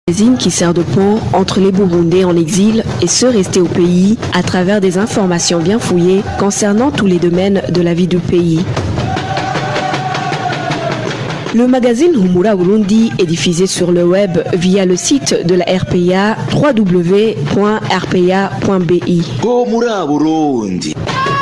Qui sert de pont entre les Burundais en exil et ceux restés au pays à travers des informations bien fouillées concernant tous les domaines de la vie du pays. Le magazine Humura Burundi est diffusé sur le web via le site de la RPA www.rpa.bi. Humura Burundi.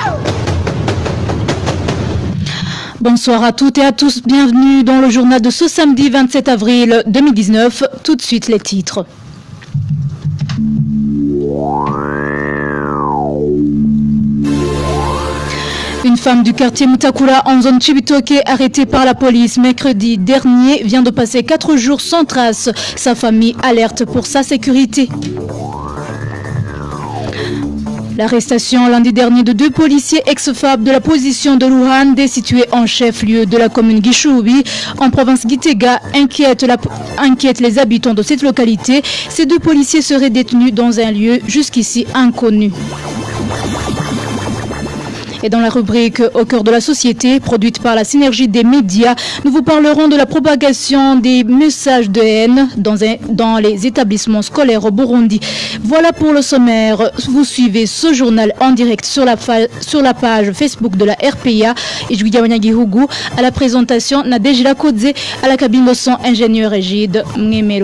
Bonsoir à toutes et à tous, bienvenue dans le journal de ce samedi 27 avril 2019. Tout de suite les titres. Une femme du quartier Mutakura en zone Chibitoke arrêtée par la police mercredi dernier vient de passer 4 jours sans trace. Sa famille alerte pour sa sécurité. L'arrestation lundi dernier de 2 policiers ex-FAB de la position de Luhande, située en chef-lieu de la commune Gishubi, en province Gitega, inquiète les habitants de cette localité. Ces 2 policiers seraient détenus dans un lieu jusqu'ici inconnu. Et dans la rubrique Au cœur de la société, produite par la synergie des médias, nous vous parlerons de la propagation des messages de haine dans les établissements scolaires au Burundi. Voilà pour le sommaire. Vous suivez ce journal en direct sur la page Facebook de la RPA et Julia Wanyagihugu à la présentation Nadejila Kodze, à la cabine de son ingénieur Égide Mnemelo.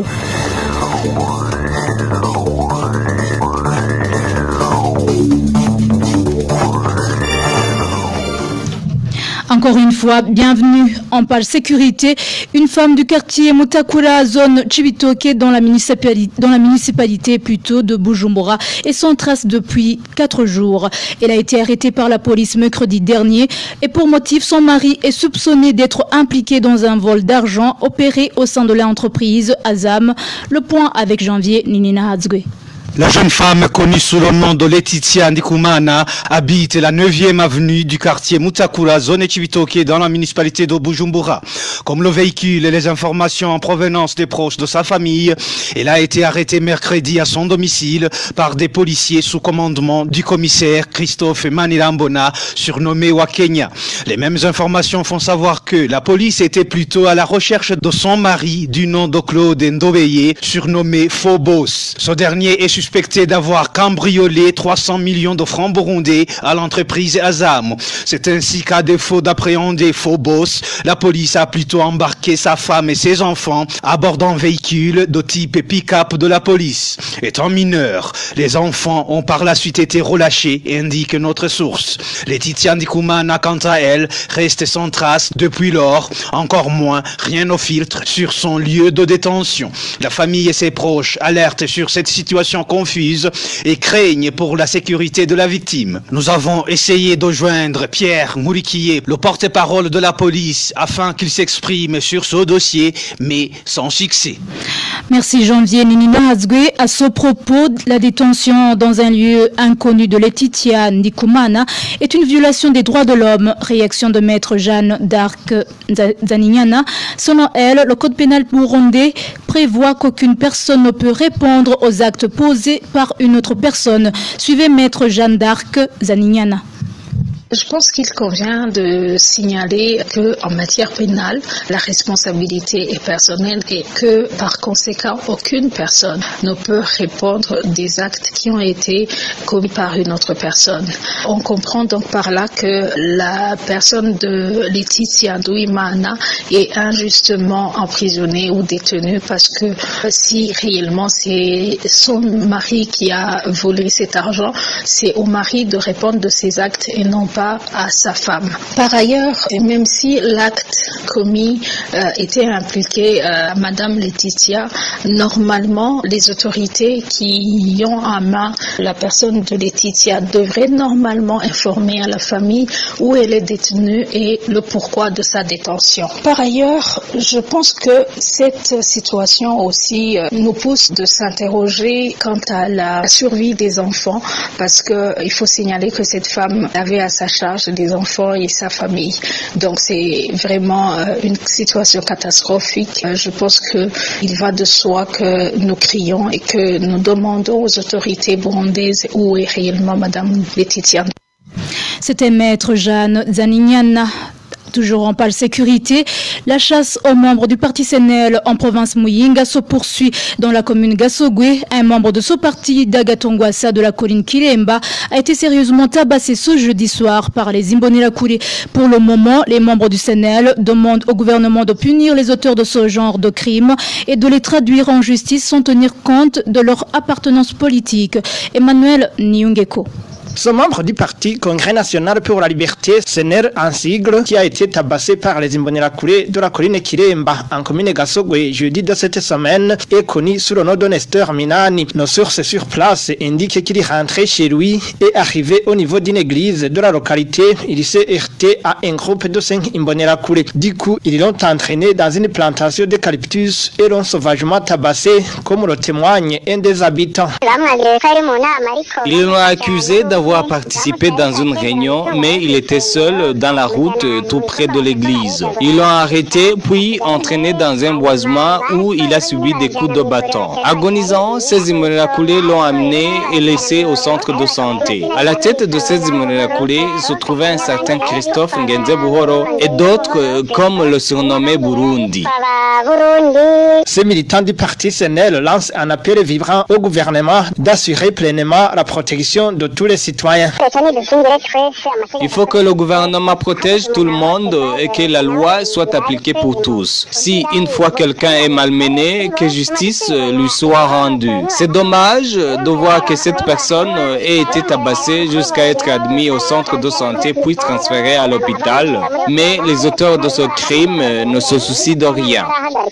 Encore une fois, bienvenue en page sécurité. Une femme du quartier Mutakura, zone Chibitoke, dans la municipalité plutôt de Bujumbura, est sans trace depuis 4 jours. Elle a été arrêtée par la police mercredi dernier et pour motif, son mari est soupçonné d'être impliqué dans un vol d'argent opéré au sein de l'entreprise Azam. Le point avec Janvier Ninina Hadzgue. La jeune femme, connue sous le nom de Laetitia Ndikumana, habite la 9e avenue du quartier Mutakura, zone Chibitoke, dans la municipalité de Bujumbura. Comme le véhicule et les informations en provenance des proches de sa famille, elle a été arrêtée mercredi à son domicile par des policiers sous commandement du commissaire Christophe Manirambona, surnommé Wakenya. Les mêmes informations font savoir que la police était plutôt à la recherche de son mari du nom de Claude Ndobeye, surnommé Phobos. Ce dernier est suspecté d'avoir cambriolé 300 millions de francs burundais à l'entreprise Azam. C'est ainsi qu'à défaut d'appréhender Phobos, la police a plutôt embarqué sa femme et ses enfants à bord d'un véhicule de type pick-up de la police. Étant mineurs, les enfants ont par la suite été relâchés, indique notre source. Laetitia Ndikumana, quant à elle, reste sans trace depuis lors, encore moins rien au filtre sur son lieu de détention. La famille et ses proches alertent sur cette situation confuse et craignent pour la sécurité de la victime. Nous avons essayé de joindre Pierre Mouriquier, le porte-parole de la police, afin qu'il s'exprime sur ce dossier, mais sans succès. Merci Janvier Ninina Hadzgue. À ce propos, la détention dans un lieu inconnu de Laetitia Ndikumana est une violation des droits de l'homme. Réaction de maître Jeanne d'Arc Zaninyana. Selon elle, le code pénal burundais prévoit qu'aucune personne ne peut répondre aux actes posés par une autre personne. Suivez maître Jeanne d'Arc Zaninyana. Je pense qu'il convient de signaler qu'en matière pénale, la responsabilité est personnelle et que par conséquent, aucune personne ne peut répondre des actes qui ont été commis par une autre personne. On comprend donc par là que la personne de Laetitia Ndikumana est injustement emprisonnée ou détenue parce que si réellement c'est son mari qui a volé cet argent, c'est au mari de répondre de ses actes et non pas à sa femme. Par ailleurs, même si l'acte commis était impliqué à Madame Laetitia, normalement, les autorités qui ont en main la personne de Laetitia devraient normalement informer à la famille où elle est détenue et le pourquoi de sa détention. Par ailleurs, je pense que cette situation aussi nous pousse de s'interroger quant à la survie des enfants parce qu'il faut signaler que cette femme avait à sa charge des enfants et sa famille. Donc c'est vraiment une situation catastrophique. Je pense qu'il va de soi que nous crions et que nous demandons aux autorités burundaises où est réellement Madame Laetitia. C'était maître Jeanne Zaninyana. Toujours en pâle sécurité, la chasse aux membres du parti CNL en province Muyinga se poursuit dans la commune Gasogwe. Un membre de ce parti d'Agatongwassa de la colline Kiremba a été sérieusement tabassé ce jeudi soir par les Imbonerakure. Pour le moment, les membres du CNL demandent au gouvernement de punir les auteurs de ce genre de crimes et de les traduire en justice sans tenir compte de leur appartenance politique. Emmanuel Niungeko. Ce membre du parti Congrès national pour la liberté, CNR en sigle, qui a été tabassé par les Imbonerakure de la colline Kiremba en commune Gasogwe jeudi de cette semaine, est connu sous le nom de Nestor Minani. Nos sources sur place indiquent qu'il est rentré chez lui et arrivé au niveau d'une église de la localité. Il s'est heurté à un groupe de 5 Imbonerakure. Du coup, ils l'ont entraîné dans une plantation d'eucalyptus et l'ont sauvagement tabassé, comme le témoigne un des habitants. Ils l'ont accusé d'avoir participé dans une réunion, mais il était seul dans la route tout près de l'église. Ils l'ont arrêté puis entraîné dans un boisement où il a subi des coups de bâton. Agonisant, ces Imbonerakure l'ont amené et laissé au centre de santé. À la tête de ces Imbonerakure se trouvait un certain Christophe Ngenze Buhoro et d'autres comme le surnommé Burundi. Ces militants du parti CNL lancent un appel vibrant au gouvernement d'assurer pleinement la protection de tous les citoyens. Il faut que le gouvernement protège tout le monde et que la loi soit appliquée pour tous. Si une fois quelqu'un est malmené, que justice lui soit rendue. C'est dommage de voir que cette personne ait été tabassée jusqu'à être admise au centre de santé puis transférée à l'hôpital. Mais les auteurs de ce crime ne se soucient de rien.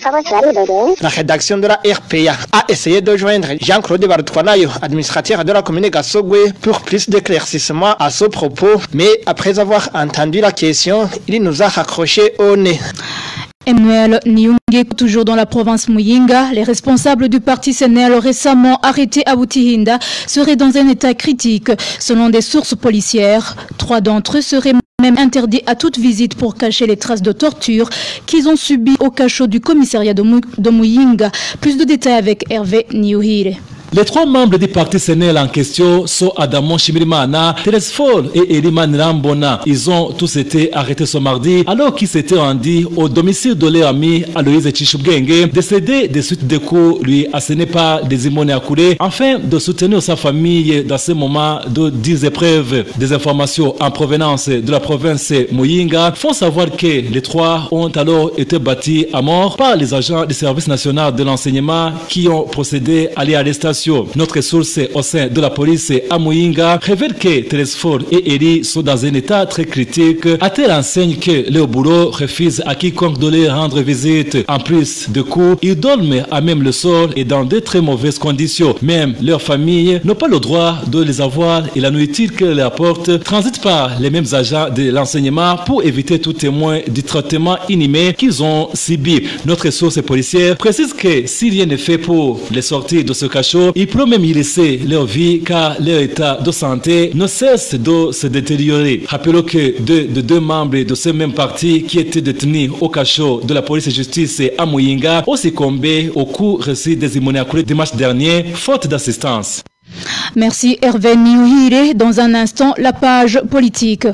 La rédaction de la RPA a essayé de joindre Jean-Claude Barutwanayo, administrateur de la commune Gasogwe, pour plus d'éclaircissement à ce propos, mais après avoir entendu la question, il nous a raccroché au nez. Emmanuel Niungé, toujours dans la province Muyinga, les responsables du parti CNL récemment arrêtés à Butihinda seraient dans un état critique. Selon des sources policières, 3 d'entre eux seraient même interdits à toute visite pour cacher les traces de torture qu'ils ont subies au cachot du commissariat de Muyinga. Plus de détails avec Hervé Niouhire. Les 3 membres du parti CNL en question sont Adamon Shimirimana, Thérèse Foll et Eliman Rambona. Ils ont tous été arrêtés ce mardi alors qu'ils s'étaient rendus au domicile de leur ami Aloïse Tchishubgenge, décédé des suites de coups lui assénés par des Imbonerakure, afin de soutenir sa famille dans ce moment de 10 épreuves. Des informations en provenance de la province Muyinga font savoir que les 3 ont alors été battus à mort par les agents du service national de l'enseignement qui ont procédé à l'arrestation. Notre source au sein de la police à Muyinga révèle que Thérèse Foll et Eri sont dans un état très critique. À telle enseigne que leur bourreau refuse à quiconque de leur rendre visite. En plus de coups, ils dorment à même le sol et dans de très mauvaises conditions. Même leur famille n'a pas le droit de les avoir et la nourriture qu'elles leur apportent transite par les mêmes agents de l'enseignement pour éviter tout témoin du traitement inhumain qu'ils ont subi. Notre source policière précise que si rien n'est fait pour les sortir de ce cachot, ils pourront même y laisser leur vie car leur état de santé ne cesse de se détériorer. Rappelons que deux membres de ce même parti qui étaient détenus au cachot de la police et justice à Muyinga ont succombé au coup reçu des Imbonerakure dimanche dernier, faute d'assistance. Merci Hervé Niouhire. Dans un instant, la page politique.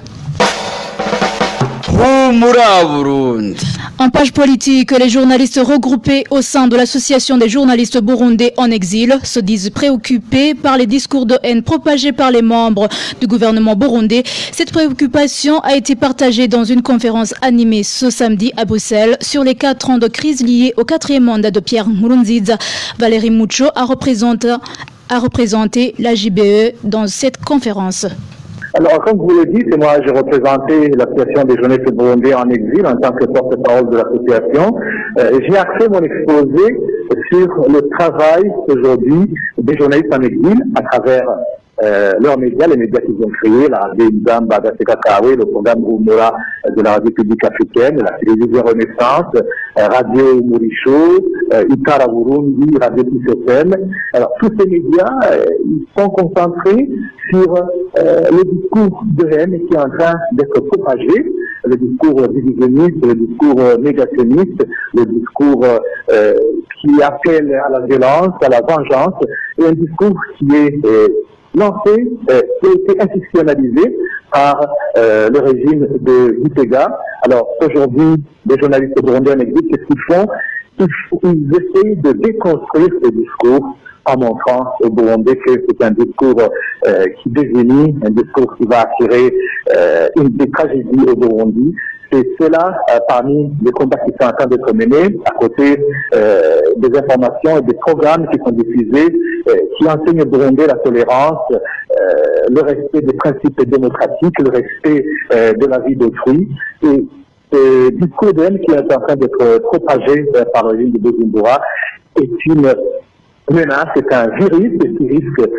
En page politique, les journalistes regroupés au sein de l'association des journalistes burundais en exil se disent préoccupés par les discours de haine propagés par les membres du gouvernement burundais. Cette préoccupation a été partagée dans une conférence animée ce samedi à Bruxelles sur les 4 ans de crise liés au 4e mandat de Pierre Nkurunziza. Valérie Mucho a représenté la JBE dans cette conférence. Alors, comme vous le dites, moi, j'ai représenté l'association des journalistes burundais en exil en tant que porte-parole de l'association. J'ai axé mon exposé sur le travail aujourd'hui des journalistes en exil à travers leurs médias, les médias qu'ils ont créés, la radio Nzamba d'Afrique, le programme Umura de la radio publique africaine, la télévision Renaissance, Radio Mourisho, Ikara Burundi, Radio Kisefem. Alors, tous ces médias, ils sont concentrés sur le discours de haine qui est en train d'être propagé, le discours divisionniste, le discours négationniste, le discours qui appelle à la violence, à la vengeance, et un discours qui est lancée, qui a été institutionnalisée par le régime de Gitega. Alors aujourd'hui, les journalistes burundais en exil, qu'est-ce qu'ils font? Ils essayent de déconstruire ce discours en montrant aux Burundais que c'est un discours qui désunit, un discours qui va attirer des tragédies au Burundi. C'est cela parmi les combats qui sont en train d'être menés, à côté des informations et des programmes qui sont diffusés, qui enseignent aux Burundais la tolérance, le respect des principes démocratiques, le respect de la vie d'autrui. Et ce discours de haine qui est en train d'être propagé par le régime de Bujumbura est une menace, c'est un virus qui risque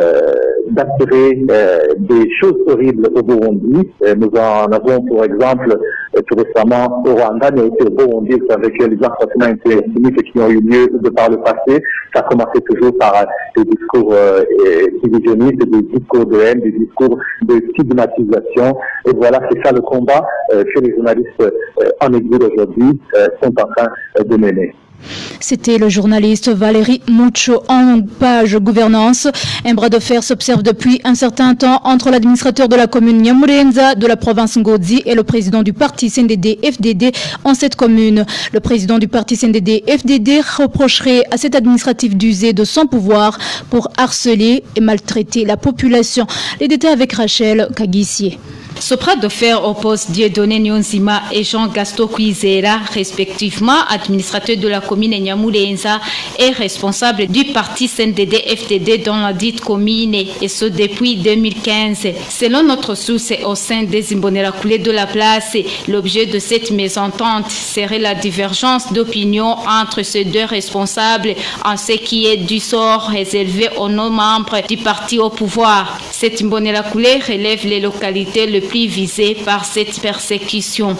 d'attirer des choses horribles au Burundi. Nous en avons pour exemple tout récemment au Rwanda, mais aussi au Burundi, avec les assassinats antisémites qui ont eu lieu de par le passé. Ça a commencé toujours par des discours divisionnistes, des discours de haine, des discours de stigmatisation. Et voilà, c'est ça le combat que les journalistes en exil aujourd'hui sont en train de mener. C'était le journaliste Valérie Mucho en page gouvernance. Un bras de fer s'observe depuis un certain temps entre l'administrateur de la commune Nyamurenza de la province Ngozi et le président du parti CNDD-FDD en cette commune. Le président du parti CNDD-FDD reprocherait à cet administratif d'user de son pouvoir pour harceler et maltraiter la population. Les détails avec Rachel Kagissier. Ce bras de fer oppose Dieudonné Nyonzima et Jean-Gaston Kwizera, respectivement administrateur de la commune Nyamurenza et responsable du parti CNDD-FDD dans la dite commune, et ce depuis 2015. Selon notre source au sein des Imbonerakure de la place, l'objet de cette mésentente serait la divergence d'opinion entre ces deux responsables en ce qui est du sort réservé aux non-membres du parti au pouvoir. Cette Imbonerakure relève les localités les plus visées par cette persécution.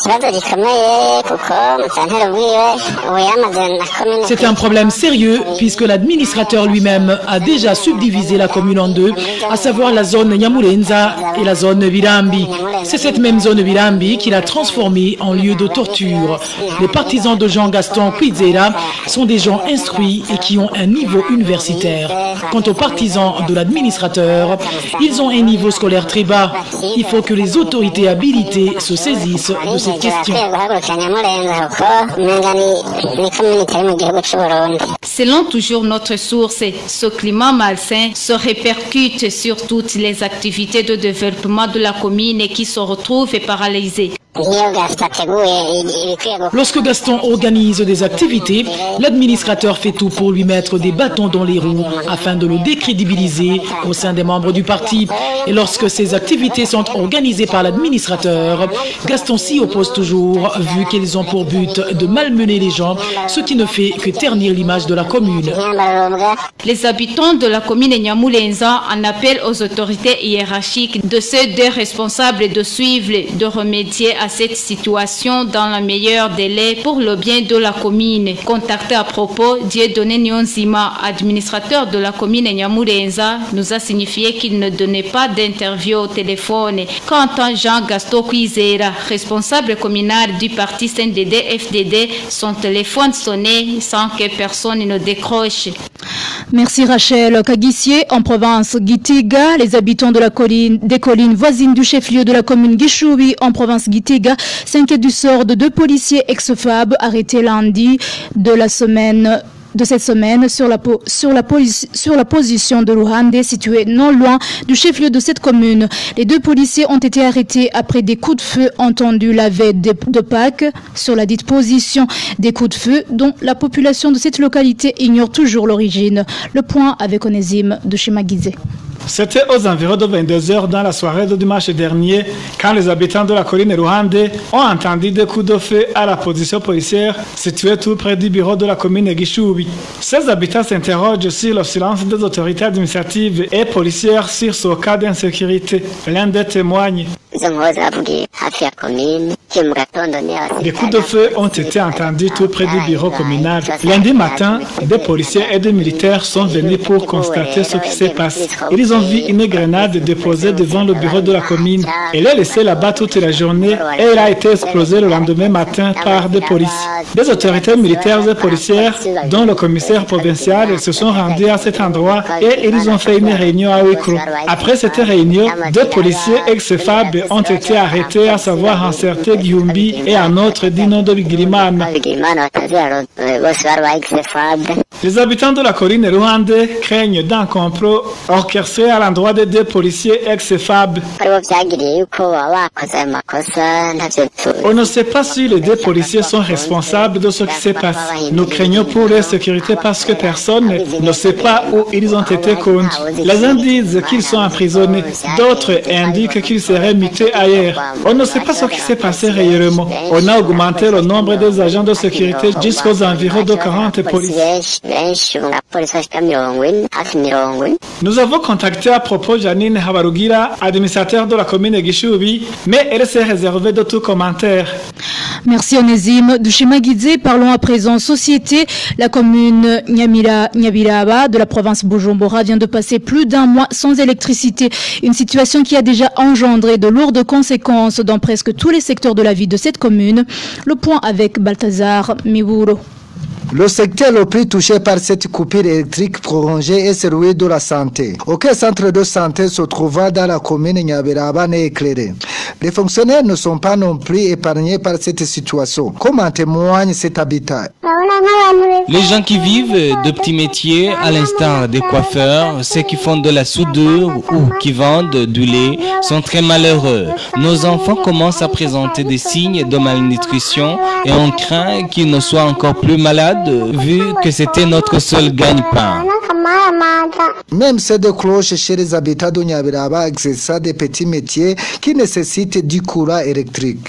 C'est un problème sérieux puisque l'administrateur lui-même a déjà subdivisé la commune en deux, à savoir la zone Nyamurenza et la zone Virambi. C'est cette même zone Virambi qu'il a transformée en lieu de torture. Les partisans de Jean-Gaston Kwizera sont des gens instruits et qui ont un niveau universitaire. Quant aux partisans de l'administrateur, ils ont un niveau scolaire très bas. Il faut que les autorités habilitées se saisissent de cette question. Selon toujours notre source, ce climat malsain se répercute sur toutes les activités de développement de la commune qui se retrouvent paralysées. Lorsque Gaston organise des activités, l'administrateur fait tout pour lui mettre des bâtons dans les roues afin de le décrédibiliser au sein des membres du parti. Et lorsque ces activités sont organisées par l'administrateur, Gaston s'y oppose toujours, vu qu'elles ont pour but de malmener les gens, ce qui ne fait que ternir l'image de la commune. Les habitants de la commune Nyamurenza en appellent aux autorités hiérarchiques de ces deux responsables de suivre, de remédier à cette situation dans le meilleur délai pour le bien de la commune. Contacté à propos, Dieudonné Nyonzima, administrateur de la commune Nyamurenza, nous a signifié qu'il ne donnait pas d'interview au téléphone. Quant à Jean-Gaston Kwizera, responsable communal du parti CNDD-FDD, son téléphone sonnait sans que personne ne décroche. Merci Rachel Kagissier. En province Gitega, les habitants de des collines voisines du chef-lieu de la commune Gishubi en province Gitega s'inquiètent du sort de deux policiers ex-FAB arrêtés lundi de cette semaine sur la position de Luhande située non loin du chef-lieu de cette commune. Les deux policiers ont été arrêtés après des coups de feu entendus la veille de Pâques sur la dite position. Des coups de feu dont la population de cette localité ignore toujours l'origine. Le point avec Onésime de Chemagizé. C'était aux environs de 22h dans la soirée de dimanche dernier quand les habitants de la colline Ruhande ont entendu des coups de feu à la position policière située tout près du bureau de la commune Gishubi. Ces habitants s'interrogent sur le silence des autorités administratives et policières sur ce cas d'insécurité. L'un des témoigne. Des coups de feu ont été entendus tout près du bureau communal. Lundi matin, des policiers et des militaires sont venus pour constater ce qui s'est passé. Ils ont vu une grenade déposée devant le bureau de la commune. Elle est laissée là-bas toute la journée et elle a été explosée le lendemain matin par des policiers. Des autorités militaires et policières, dont le commissaire provincial, se sont rendus à cet endroit et ils ont fait une réunion à huis clos. Après cette réunion, deux policiers ex-FAB ont été arrêtés, à savoir un certain Guillumbi et un autre Dino de Bigirimana. Les habitants de la colline Ruhande craignent d'un complot orchestré à l'endroit des deux policiers ex-FAB. On ne sait pas si les deux policiers sont responsables de ce qui s'est passé. Nous craignons pour leur sécurité parce que personne ne sait pas où ils ont été conduits. Les uns disent qu'ils sont emprisonnés, d'autres indiquent qu'ils seraient mutés ailleurs. On ne sait pas ce qui s'est passé réellement. On a augmenté le nombre des agents de sécurité jusqu'aux environs de 40 policiers. Nous avons contacté à propos Janine Habarugira, administrateur de la commune Gishubi, mais elle s'est réservée de tout commentaire. Merci Onésime. De chez Maguidze, parlons à présent société. La commune Nyabiraba de la province Bujumbura vient de passer plus d'un mois sans électricité. Une situation qui a déjà engendré de lourdes conséquences dans presque tous les secteurs de la vie de cette commune. Le point avec Balthazar Miburo. Le secteur le plus touché par cette coupure électrique prolongée est celui de la santé. Aucun centre de santé se trouvant dans la commune Nyabiraba n'est éclairé. Les fonctionnaires ne sont pas non plus épargnés par cette situation. Comment témoigne cet habitat? Les gens qui vivent de petits métiers, à l'instar des coiffeurs, ceux qui font de la soudure ou qui vendent du lait, sont très malheureux. Nos enfants commencent à présenter des signes de malnutrition et on craint qu'ils ne soient encore plus malades vu que c'était notre seul gagne-pain. Même ces deux cloches chez les habitants de Nyabiraba exercent des petits métiers qui nécessitent du courant électrique.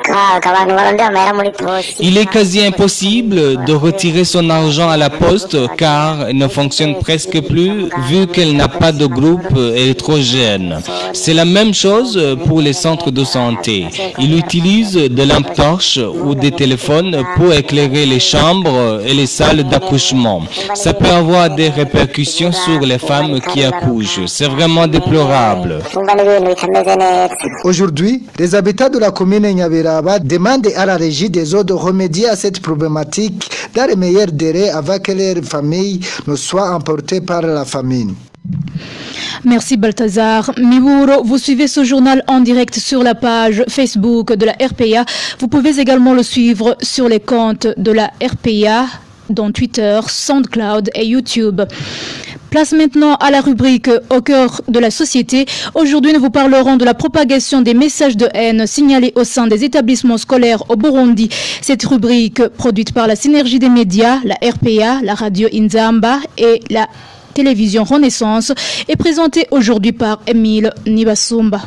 Il est quasi impossible de retirer son argent à la poste car elle ne fonctionne presque plus vu qu'elle n'a pas de groupe électrogène. C'est la même chose pour les centres de santé. Ils utilisent des lampes torches ou des téléphones pour éclairer les chambres et les salles d'accouchement. Ça peut avoir des répercussions sur les femmes qui accouchent. C'est vraiment déplorable. Aujourd'hui, les habitants de la commune Nyabiraba demandent à la régie des eaux de remédier à cette problématique dans les meilleurs délais avant que leurs familles ne soient emportées par la famine. Merci Balthazar Miburo. Vous suivez ce journal en direct sur la page Facebook de la RPA. Vous pouvez également le suivre sur les comptes de la RPA, dont Twitter, SoundCloud et YouTube. Place maintenant à la rubrique Au cœur de la société. Aujourd'hui, nous vous parlerons de la propagation des messages de haine signalés au sein des établissements scolaires au Burundi. Cette rubrique, produite par la synergie des médias, la RPA, la radio Inzamba et la télévision Renaissance, est présentée aujourd'hui par Émile Nibasumba.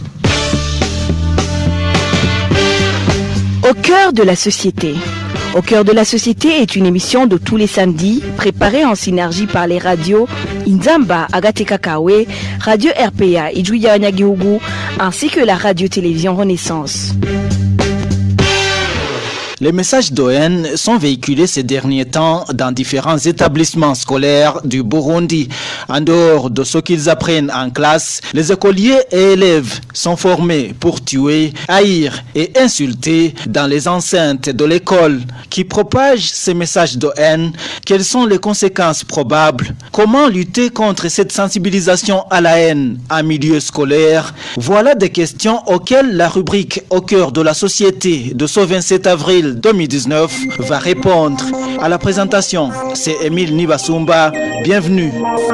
Au cœur de la société. Au cœur de la société est une émission de tous les samedis, préparée en synergie par les radios Inzamba, Agatekakawe, Radio RPA, Ijuya Nyagihugu, ainsi que la radio-télévision Renaissance. Les messages de haine sont véhiculés ces derniers temps dans différents établissements scolaires du Burundi. En dehors de ce qu'ils apprennent en classe, les écoliers et élèves sont formés pour tuer, haïr et insulter dans les enceintes de l'école. Qui propagent ces messages de haine? Quelles sont les conséquences probables? Comment lutter contre cette sensibilisation à la haine en milieu scolaire? Voilà des questions auxquelles la rubrique Au cœur de la société de ce 27 avril 2019 va répondre. À la présentation, c'est Émile Nibasumba. Bienvenue.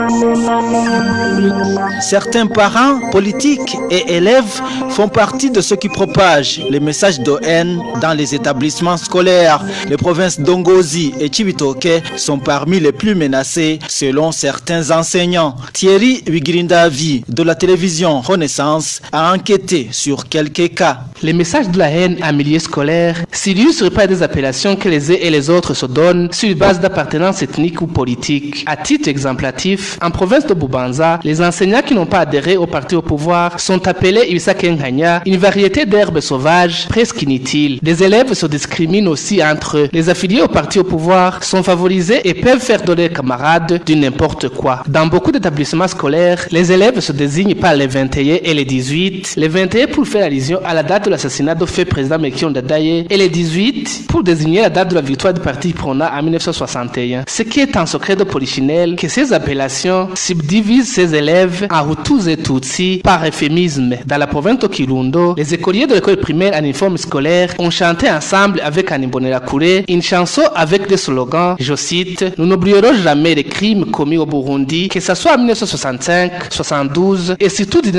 Certains parents, politiques et élèves font partie de ceux qui propagent les messages de haine dans les établissements scolaires. Les provinces d'Ongozi et Chibitoke sont parmi les plus menacées selon certains enseignants. Thierry Wigirindavi de la télévision Renaissance a enquêté sur quelques cas. Les messages de la haine en milieu scolaire s'illustrent par des appellations que les uns et les autres se donnent personnes sur base d'appartenance ethnique ou politique. À titre exemplatif, en province de Bubanza, les enseignants qui n'ont pas adhéré au parti au pouvoir sont appelés Ibisakenkanya, une variété d'herbes sauvages presque inutiles. Des élèves se discriminent aussi entre eux. Les affiliés au parti au pouvoir sont favorisés et peuvent faire de leurs camarades du n'importe quoi. Dans beaucoup d'établissements scolaires, les élèves se désignent par les 21 et les 18. Les 21 pour faire allusion à la date de l'assassinat du fait président Mekion Dadaye et les 18 pour désigner la date de la victoire du parti Prona en 1961. Ce qui est un secret de polichinelle, que ces appellations subdivisent ces élèves en Hutus et Tutsi par euphémisme. Dans la province de Kirundo, les écoliers de l'école primaire en uniforme scolaire ont chanté ensemble avec Animbonera Kure une chanson avec des slogans, je cite, « Nous n'oublierons jamais les crimes commis au Burundi, que ce soit en 1965, 72 et surtout en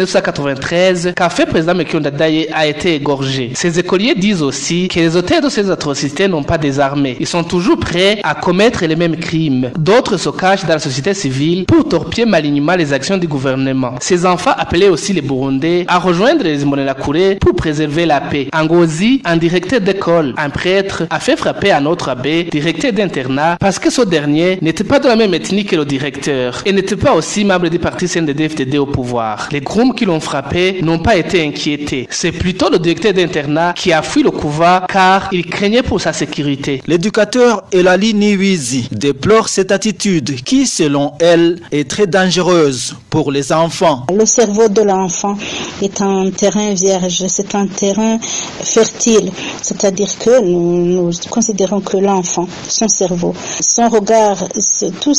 1993, quand fait président Mekion Dadaye a été égorgé. » Ces écoliers disent aussi que les auteurs de ces atrocités n'ont pas désarmé. Ils sont toujours prêts à commettre les mêmes crimes. D'autres se cachent dans la société civile pour torpiller malignement les actions du gouvernement. Ces enfants appelaient aussi les Burundais à rejoindre les Imbonerakure pour préserver la paix. En Ngozi, un directeur d'école, un prêtre, a fait frapper un autre abbé, directeur d'internat, parce que ce dernier n'était pas de la même ethnie que le directeur et n'était pas aussi membre du parti CNDD-FDD au pouvoir. Les groupes qui l'ont frappé n'ont pas été inquiétés. C'est plutôt le directeur d'internat qui a fui le couvent car il craignait pour sa sécurité. L'éducateur Elali Niwizi déplore cette attitude qui, selon elle, est très dangereuse pour les enfants. Le cerveau de l'enfant est un terrain vierge, c'est un terrain fertile, c'est-à-dire que nous considérons que l'enfant, son cerveau, son regard, tous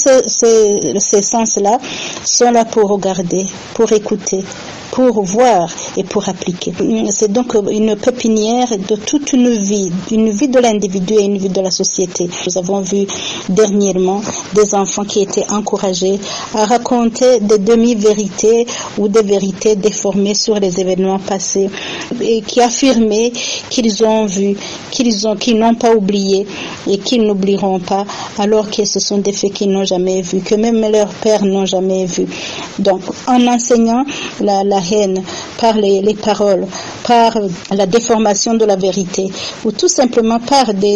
ces sens-là sont là pour regarder, pour écouter, pour voir et pour appliquer. C'est donc une pépinière de toute une vie de l'individu et une vie de la société. Nous avons vu dernièrement des enfants qui étaient encouragés à raconter des demi-vérités ou des vérités déformées sur les événements passés et qui affirmaient qu'ils ont vu, qu'ils n'ont pas oublié et qu'ils n'oublieront pas, alors que ce sont des faits qu'ils n'ont jamais vus, que même leurs pères n'ont jamais vus. Donc, en enseignant la haine par les paroles, par la déformation de la vérité, ou tout simplement par des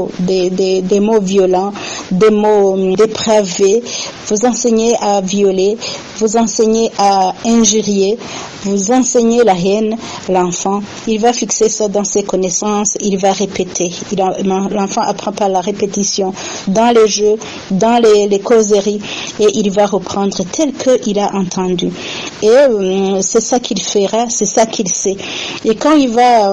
mots violents, des mots dépravés, vous enseignez à violer, vous enseignez à injurier, vous enseignez la haine, l'enfant, il va fixer ça dans ses connaissances, il va répéter. L'enfant apprend par la répétition, dans les jeux, dans les causeries, et il va reprendre tel qu'il a entendu. Et c'est ça qu'il fera, c'est ça qu'il sait. Et quand il va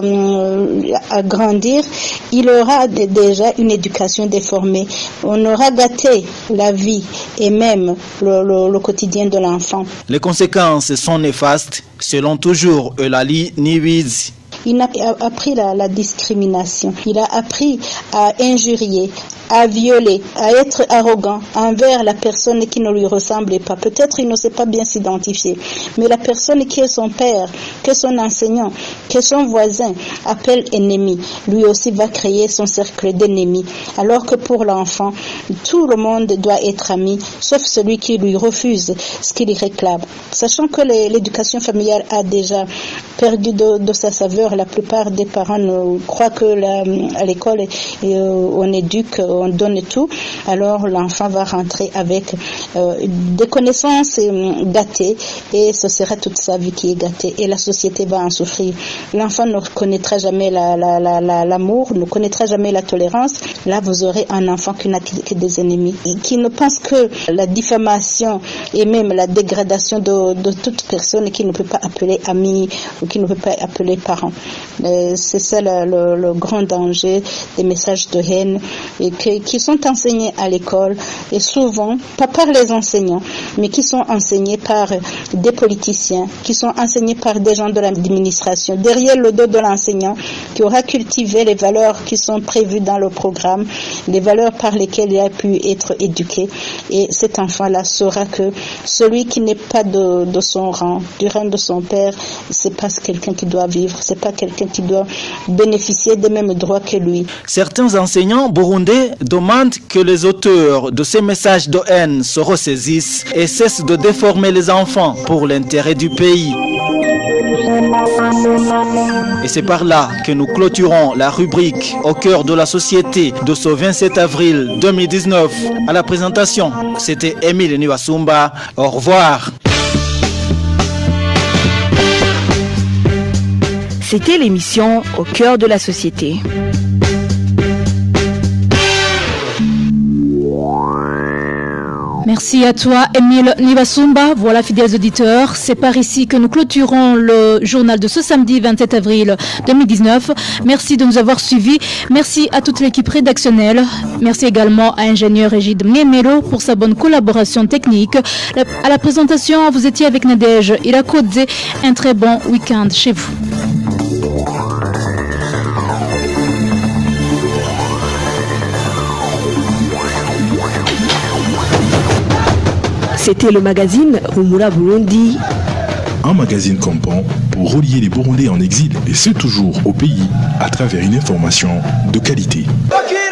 grandir, il aura déjà une éducation déformée. On aura gâté la vie et même le quotidien de l'enfant. Les conséquences sont néfastes, selon toujours Elali Niwizi. Il a appris la discrimination, il a appris à injurier, à violer, à être arrogant envers la personne qui ne lui ressemble pas. Peut-être il ne sait pas bien s'identifier, mais la personne qui est son père, que son enseignant, que son voisin appelle ennemi, lui aussi va créer son cercle d'ennemis. Alors que pour l'enfant, tout le monde doit être ami, sauf celui qui lui refuse ce qu'il réclame. Sachant que l'éducation familiale a déjà perdu de sa saveur, la plupart des parents croient que à l'école on éduque, on donne tout, alors l'enfant va rentrer avec des connaissances gâtées et ce sera toute sa vie qui est gâtée et la société va en souffrir. L'enfant ne connaîtra jamais l'amour, ne connaîtra jamais la tolérance. Là vous aurez un enfant qui n'a que des ennemis, qui ne pense que la diffamation et même la dégradation de toute personne qui ne peut pas appeler ami ou qui ne peut pas appeler parent. C'est ça le grand danger des messages de haine et qui sont enseignés à l'école et souvent pas par les enseignants mais qui sont enseignés par des politiciens, qui sont enseignés par des gens de l'administration derrière le dos de l'enseignant qui aura cultivé les valeurs qui sont prévues dans le programme, les valeurs par lesquelles il a pu être éduqué et cet enfant-là saura que celui qui n'est pas de son rang, du rang de son père, c'est pas quelqu'un qui doit vivre, c'est pas quelqu'un qui doit bénéficier des mêmes droits que lui. Certains enseignants burundais demandent que les auteurs de ces messages de haine se ressaisissent et cessent de déformer les enfants pour l'intérêt du pays. Et c'est par là que nous clôturons la rubrique Au cœur de la société de ce 27 avril 2019. À la présentation, c'était Émile Niwasumba. Au revoir. C'était l'émission Au cœur de la société. Merci à toi, Émile Nibasumba. Voilà, fidèles auditeurs, c'est par ici que nous clôturons le journal de ce samedi 27 avril 2019. Merci de nous avoir suivis. Merci à toute l'équipe rédactionnelle. Merci également à ingénieur Égide Mnemelo pour sa bonne collaboration technique. À la présentation, vous étiez avec Nadège Irakodze. Un très bon week-end chez vous. C'était le magazine Rumura Burundi. Un magazine comprend pour relier les Burundais en exil, et ce toujours au pays, à travers une information de qualité.